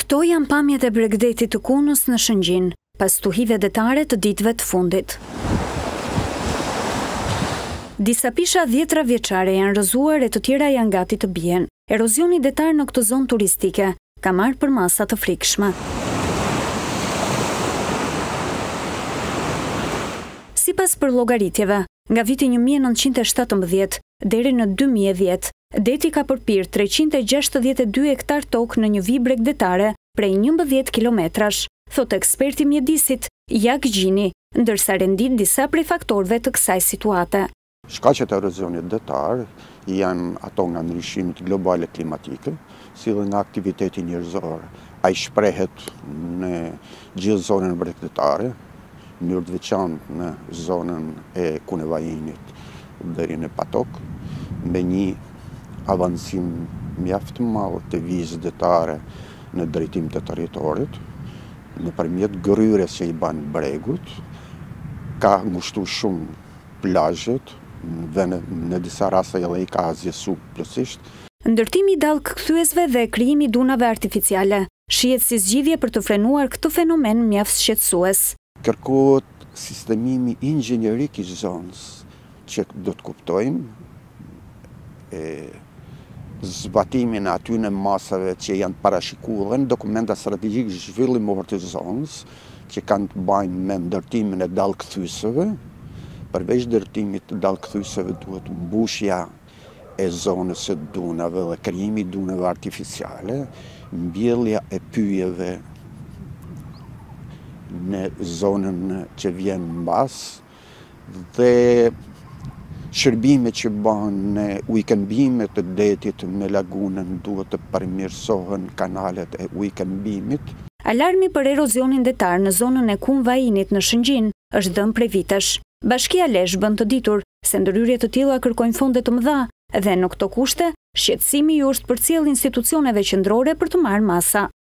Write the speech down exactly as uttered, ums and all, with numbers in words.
Këto janë pamjet e Bregdetit të Kunës në Shëngjin, pas stuhive detare të ditëve të fundit. Disa pisha dhjetra vjeçare janë rrëzuar e të tjera janë gati të bien. Erozioni detar në këtë zonë turistike ka marrë për masa të frikshme. Sipas përllogaritjeve, nga viti një mijë e nëntëqind e shtatëmbëdhjetë deri në dy mijë e dhjetë, deti ka përpir treqind e gjashtëdhjetë e dy hektar tokë në një vijë bregdetare prej njëmbëdhjetë kilometrash, thot eksperti mjedisit Jak Gjini, ndërsa rendit disa prej faktorëve të kësaj situate. Shkaqet e erozionit detar janë ato nga ndryshimit globale klimatike, si dhe nga aktiviteti njerëzor. Ai shprehet në gjithë zonën bregdetare, në mënyrë të veçantë në zonën e Kunevajinit deri në Patok, me një avancim mjaft të madh të vijës detare në drejtim të territorit, nëpërmjet gëryrjes që i ban bregut, ka ngushtuar shumë plazhet, dhe në, në disa raste edhe i ka azjesu plotësisht. Ndërtimi i dallkëkthyesve dhe krijimi i dunave artificiale shihet si zgjidhje për të frenuar këtë fenomen mjaft shqetësues. Kërkohet sistemimi inxhinierik i zonës, që do të kuptojmë e, zbatimin aty në masave që janë parashikuar në dokumenta strategjik zhvillimor të zonës, që kanë të bajnë me ndërtimin e dallkëthyesve. Përveç ndërtimit të dallkëthyesve duhet mbushja e zonës së dunave dhe krijimi i dunave artificiale, mbjellja e pyjeve në zonën që vjen mbas dhe shërbimet që bën në ujkëmbimet të detit me lagunën duhet të përmirësohen kanalet e ujkëmbimit. Alarmi për erozionin detar në zonën e Kunevajinit në Shëngjin është dhënë prej vitesh. Bashkia Lezhë bën të ditur se ndërhyrje të tilla kërkojnë fonde të mëdha dhe në këto kushte, shqetësimi ju është përcjell institucioneve qendrore për të marrë masa.